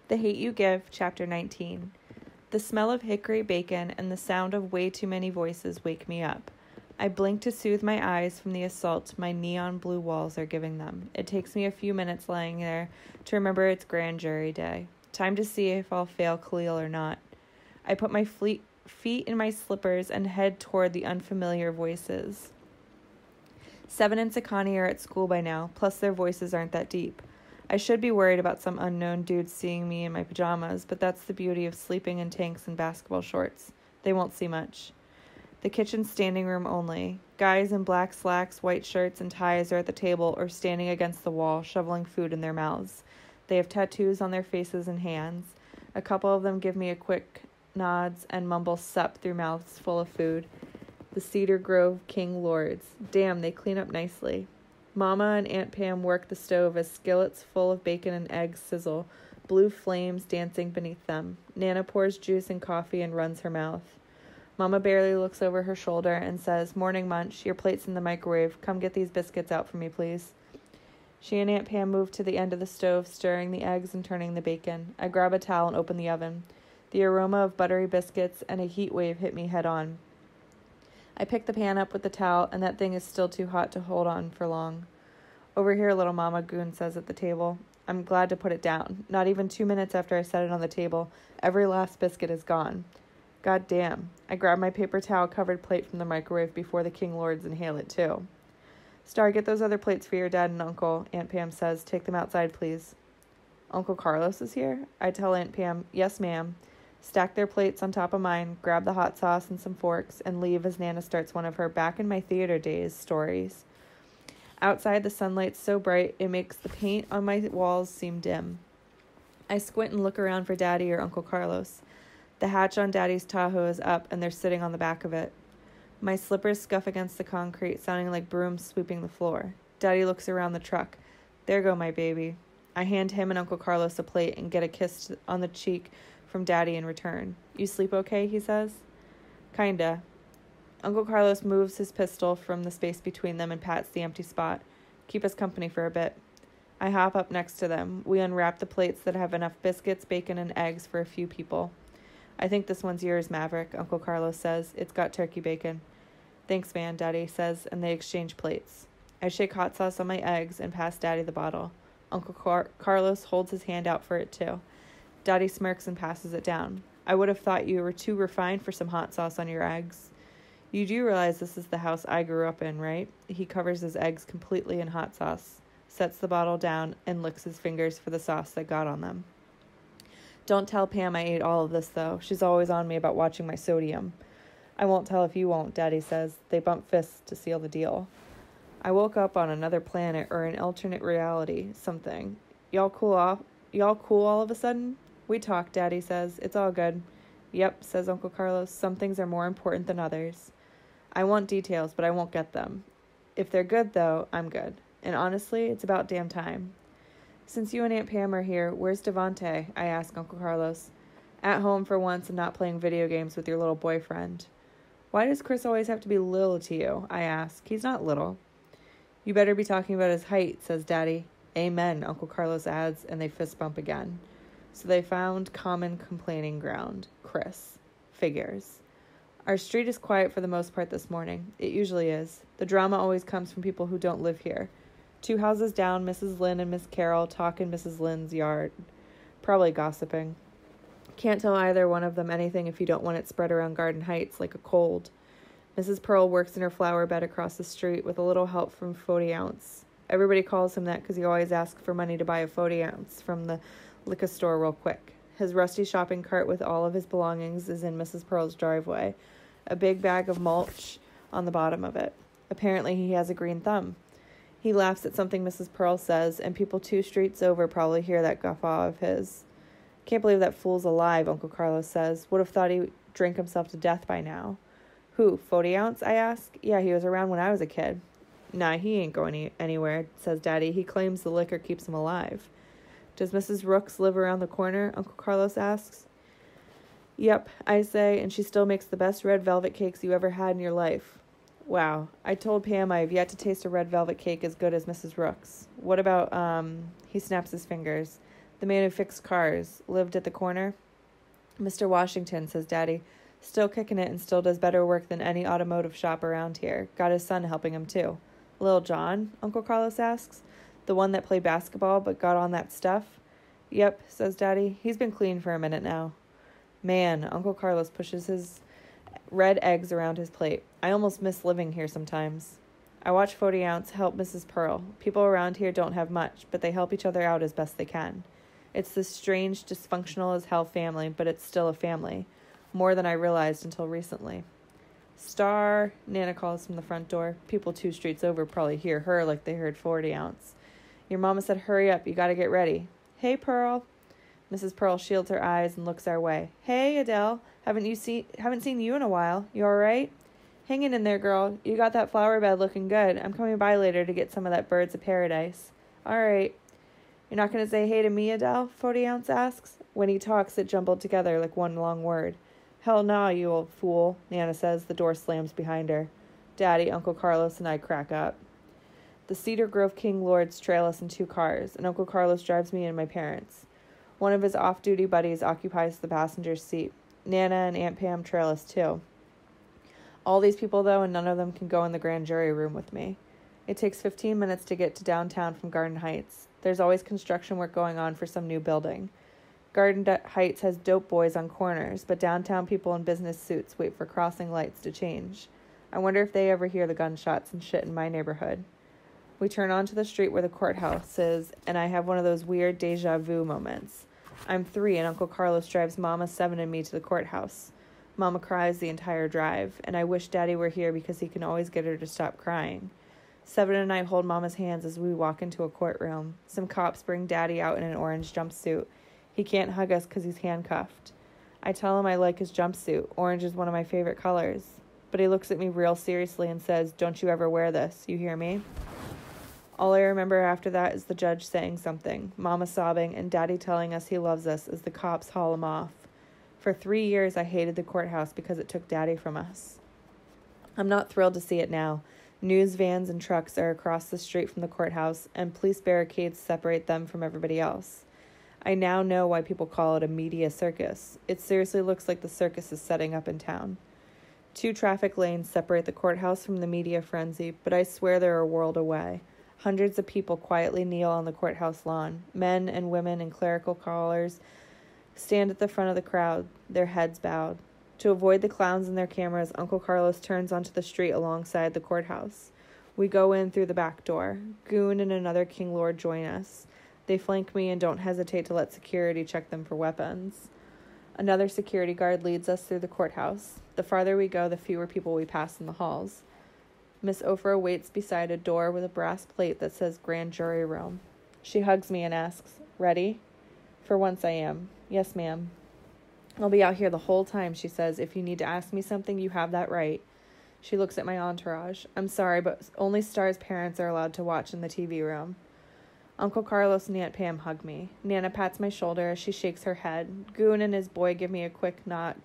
The Hate You Give, Chapter 19. The smell of hickory bacon and the sound of way too many voices wake me up. I blink to soothe my eyes from the assault my neon blue walls are giving them. It takes me a few minutes lying there to remember it's grand jury day. Time to see if I'll fail Khalil or not. I put my feet in my slippers and head toward the unfamiliar voices. Seven and Sakani are at school by now, plus their voices aren't that deep. I should be worried about some unknown dude seeing me in my pajamas, but that's the beauty of sleeping in tanks and basketball shorts. They won't see much. The kitchen's standing room only. Guys in black slacks, white shirts, and ties are at the table or standing against the wall, shoveling food in their mouths. They have tattoos on their faces and hands. A couple of them give me a quick nods and mumble sup through mouths full of food. The Cedar Grove King Lords. Damn, they clean up nicely. Mama and Aunt Pam work the stove as skillets full of bacon and eggs sizzle, blue flames dancing beneath them. Nana pours juice and coffee and runs her mouth. Mama barely looks over her shoulder and says, "Morning, Munch. Your plate's in the microwave. Come get these biscuits out for me, please." She and Aunt Pam move to the end of the stove, stirring the eggs and turning the bacon. I grab a towel and open the oven. The aroma of buttery biscuits and a heat wave hit me head on. I pick the pan up with the towel, and that thing is still too hot to hold on for long. "Over here, little mama," Goon says at the table. I'm glad to put it down. Not even 2 minutes after I set it on the table, every last biscuit is gone. God damn. I grab my paper towel-covered plate from the microwave before the King Lords inhale it, too. "Star, get those other plates for your dad and uncle," Aunt Pam says. "Take them outside, please." "Uncle Carlos is here?" I tell Aunt Pam, "Yes, ma'am." Stack their plates on top of mine, grab the hot sauce and some forks, and leave as Nana starts one of her back in my theater days stories. Outside, the sunlight's so bright, it makes the paint on my walls seem dim. I squint and look around for Daddy or Uncle Carlos. The hatch on Daddy's Tahoe is up, and they're sitting on the back of it. My slippers scuff against the concrete, sounding like brooms sweeping the floor. Daddy looks around the truck. "There go my baby." I hand him and Uncle Carlos a plate and get a kiss on the cheek from Daddy in return. "You sleep okay?" he says. "Kinda." Uncle Carlos moves his pistol from the space between them and pats the empty spot. "Keep us company for a bit." I hop up next to them. We unwrap the plates that have enough biscuits, bacon, and eggs for a few people. "I think this one's yours, Maverick," Uncle Carlos says. "It's got turkey bacon." "Thanks, man," Daddy says, and they exchange plates. I shake hot sauce on my eggs and pass Daddy the bottle. Uncle Carlos holds his hand out for it, too. Daddy smirks and passes it down. "I would have thought you were too refined for some hot sauce on your eggs." "You do realize this is the house I grew up in, right?" He covers his eggs completely in hot sauce, sets the bottle down, and licks his fingers for the sauce that got on them. "Don't tell Pam I ate all of this, though. She's always on me about watching my sodium." "I won't tell if you won't," Daddy says. They bump fists to seal the deal. "I woke up on another planet or an alternate reality, something. Y'all cool all of a sudden?" "We talk," Daddy says. "It's all good." "Yep," says Uncle Carlos. "Some things are more important than others." I want details, but I won't get them. If they're good, though, I'm good. And honestly, it's about damn time. "Since you and Aunt Pam are here, where's Devante?" I ask Uncle Carlos. "At home for once and not playing video games with your little boyfriend." "Why does Chris always have to be little to you?" I ask. "He's not little." "You better be talking about his height," says Daddy. "Amen," Uncle Carlos adds, and they fist bump again. So they found common complaining ground. Chris. Figures. Our street is quiet for the most part this morning. It usually is. The drama always comes from people who don't live here. 2 houses down, Mrs. Lynn and Miss Carroll talk in Mrs. Lynn's yard. Probably gossiping. Can't tell either one of them anything if you don't want it spread around Garden Heights like a cold. Mrs. Pearl works in her flower bed across the street with a little help from 40 ounce. Everybody calls him that because he always asks for money to buy a 40 ounce from the liquor store real quick. His rusty shopping cart with all of his belongings is in Mrs. Pearl's driveway. A big bag of mulch on the bottom of it. Apparently he has a green thumb. He laughs at something Mrs. Pearl says, and people 2 streets over probably hear that guffaw of his. "Can't believe that fool's alive," Uncle Carlos says. "Would have thought he'd drink himself to death by now." "Who, 40 ounce, I ask. "Yeah, he was around when I was a kid." "Nah, he ain't going anywhere," says Daddy. "He claims the liquor keeps him alive." "Does Mrs. Rooks live around the corner?" Uncle Carlos asks. "Yep," I say, "and she still makes the best red velvet cakes you ever had in your life." Wow. I told Pam I have yet to taste a red velvet cake as good as Mrs. Rooks. What about, he snaps his fingers. The man who fixed cars, lived at the corner? Mr. Washington, says Daddy. Still kicking it and still does better work than any automotive shop around here. Got his son helping him, too. Lil John? Uncle Carlos asks. The one that played basketball but got on that stuff? Yep, says Daddy. He's been clean for a minute now. Man, Uncle Carlos pushes his red eggs around his plate. I almost miss living here sometimes. I watch 40 Ounce help Mrs. Pearl. People around here don't have much, but they help each other out as best they can. It's this strange, dysfunctional as hell family, but it's still a family. More than I realized until recently. Star, Nana calls from the front door. People 2 streets over probably hear her like they heard 40 Ounce. Your mama said hurry up, you gotta get ready. Hey, Pearl. Mrs. Pearl shields her eyes and looks our way. Hey, Adele. Haven't seen you in a while. You all right? Hanging in there, girl. You got that flower bed looking good. I'm coming by later to get some of that Birds of Paradise. All right. You're not going to say hey to me, Adele? 40 Ounce asks. When he talks, it jumbled together like one long word. Hell nah, you old fool, Nana says. The door slams behind her. Daddy, Uncle Carlos, and I crack up. The Cedar Grove King Lords trail us in 2 cars, and Uncle Carlos drives me and my parents. One of his off-duty buddies occupies the passenger seat. Nana and Aunt Pam trail us too. All these people, though, and none of them can go in the grand jury room with me. It takes 15 minutes to get to downtown from Garden Heights. There's always construction work going on for some new building. Garden Heights has dope boys on corners, but downtown people in business suits wait for crossing lights to change. I wonder if they ever hear the gunshots and shit in my neighborhood. We turn onto the street where the courthouse is, and I have one of those weird deja vu moments. I'm 3, and Uncle Carlos drives Mama, 7, and me to the courthouse. Mama cries the entire drive, and I wish Daddy were here because he can always get her to stop crying. 7 and I hold Mama's hands as we walk into a courtroom. Some cops bring Daddy out in an orange jumpsuit. He can't hug us because he's handcuffed. I tell him I like his jumpsuit. Orange is one of my favorite colors. But he looks at me real seriously and says, "Don't you ever wear this, you hear me?" All I remember after that is the judge saying something, Mama sobbing, and Daddy telling us he loves us as the cops haul him off. For 3 years, I hated the courthouse because it took Daddy from us. I'm not thrilled to see it now. News vans and trucks are across the street from the courthouse, and police barricades separate them from everybody else. I now know why people call it a media circus. It seriously looks like the circus is setting up in town. 2 traffic lanes separate the courthouse from the media frenzy, but I swear they're a world away. Hundreds of people quietly kneel on the courthouse lawn. Men and women in clerical collars stand at the front of the crowd, their heads bowed. To avoid the clowns and their cameras, Uncle Carlos turns onto the street alongside the courthouse. We go in through the back door. Goon and another King Lord join us. They flank me and don't hesitate to let security check them for weapons. Another security guard leads us through the courthouse. The farther we go, the fewer people we pass in the halls. Miss Ofra waits beside a door with a brass plate that says Grand Jury Room. She hugs me and asks, "Ready?" For once I am. "Yes, ma'am." "I'll be out here the whole time," she says. "If you need to ask me something, you have that right." She looks at my entourage. "I'm sorry, but only Star's parents are allowed to watch in the TV room." Uncle Carlos and Aunt Pam hug me. Nana pats my shoulder as she shakes her head. Goon and his boy give me quick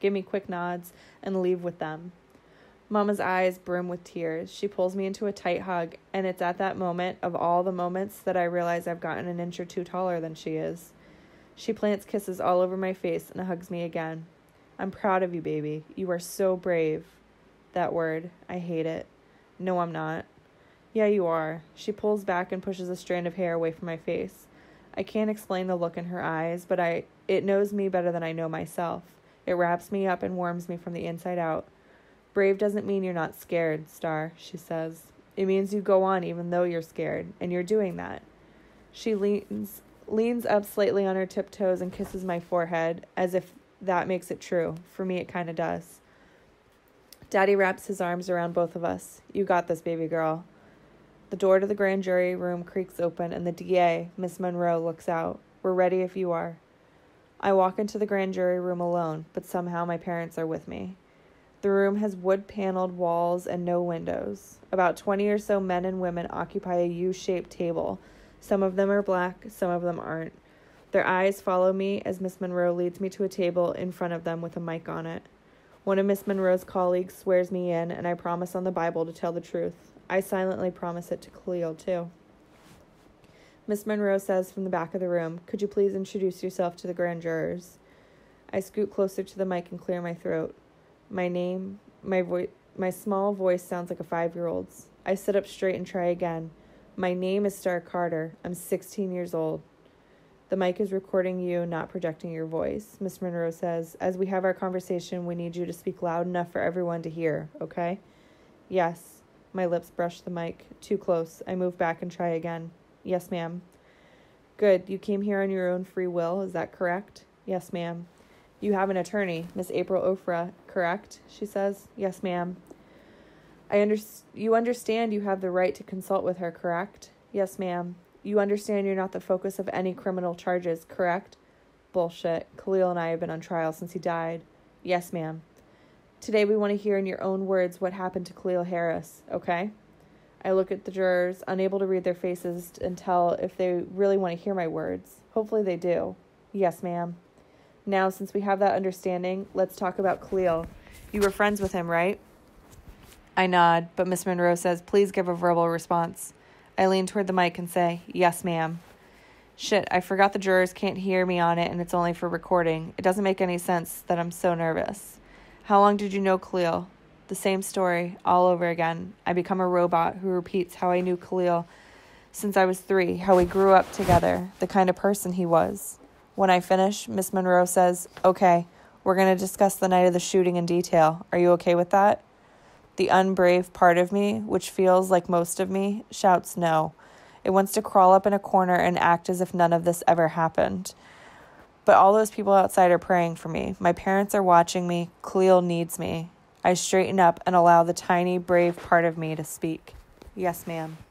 nods and leave with them. Mama's eyes brim with tears. She pulls me into a tight hug, and it's at that moment, of all the moments, that I realize I've gotten an inch or 2 taller than she is. She plants kisses all over my face and hugs me again. "I'm proud of you, baby. You are so brave." That word. I hate it. "No, I'm not." "Yeah, you are." She pulls back and pushes a strand of hair away from my face. I can't explain the look in her eyes, but it knows me better than I know myself. It wraps me up and warms me from the inside out. "Brave doesn't mean you're not scared, Star," she says. "It means you go on even though you're scared, and you're doing that." She leans up slightly on her tiptoes and kisses my forehead, as if that makes it true. For me, it kind of does. Daddy wraps his arms around both of us. "You got this, baby girl." The door to the grand jury room creaks open, and the DA, Miss Monroe, looks out. "We're ready if you are." I walk into the grand jury room alone, but somehow my parents are with me. The room has wood-paneled walls and no windows. About 20 or so men and women occupy a U-shaped table. Some of them are black, some of them aren't. Their eyes follow me as Miss Monroe leads me to a table in front of them with a mic on it. One of Miss Monroe's colleagues swears me in, and I promise on the Bible to tell the truth. I silently promise it to Khalil, too. Miss Monroe says from the back of the room, "Could you please introduce yourself to the grand jurors?" I scoot closer to the mic and clear my throat. My name, my small voice sounds like a 5-year-old's. I sit up straight and try again. My name is Star Carter. I'm 16 years old. The mic is recording you, not projecting your voice. Miss Monroe says, "As we have our conversation, we need you to speak loud enough for everyone to hear, okay?" "Yes." My lips brush the mic. Too close. I move back and try again. "Yes, ma'am." "Good. You came here on your own free will, is that correct?" "Yes, ma'am." "You have an attorney, Miss April Ofra, correct?" she says. "Yes, ma'am." You understand you have the right to consult with her, correct?" "Yes, ma'am." "You understand you're not the focus of any criminal charges, correct?" "Bullshit. Khalil and I have been on trial since he died." "Yes, ma'am." "Today we want to hear in your own words what happened to Khalil Harris, okay?" I look at the jurors, unable to read their faces and tell if they really want to hear my words. Hopefully they do. "Yes, ma'am." "Now, since we have that understanding, let's talk about Khalil. You were friends with him, right?" I nod, but Miss Monroe says, "Please give a verbal response." I lean toward the mic and say, "Yes, ma'am." Shit, I forgot the jurors can't hear me on it and it's only for recording. It doesn't make any sense that I'm so nervous. "How long did you know Khalil?" The same story, all over again. I become a robot who repeats how I knew Khalil since I was 3, how we grew up together, the kind of person he was. When I finish, Miss Monroe says, "Okay, we're going to discuss the night of the shooting in detail. Are you okay with that?" The unbrave part of me, which feels like most of me, shouts no. It wants to crawl up in a corner and act as if none of this ever happened. But all those people outside are praying for me. My parents are watching me. Khalil needs me. I straighten up and allow the tiny, brave part of me to speak. "Yes, ma'am."